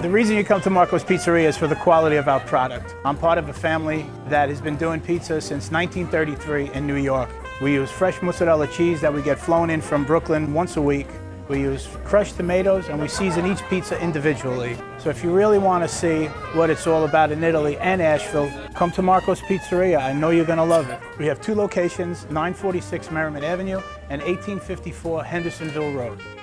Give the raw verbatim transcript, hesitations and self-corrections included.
The reason you come to Marco's Pizzeria is for the quality of our product. I'm part of a family that has been doing pizza since nineteen thirty-three in New York. We use fresh mozzarella cheese that we get flown in from Brooklyn once a week. We use crushed tomatoes and we season each pizza individually. So if you really want to see what it's all about in Italy and Asheville, come to Marco's Pizzeria. I know you're going to love it. We have two locations, nine forty-six Merriman Avenue and eighteen fifty-four Hendersonville Road.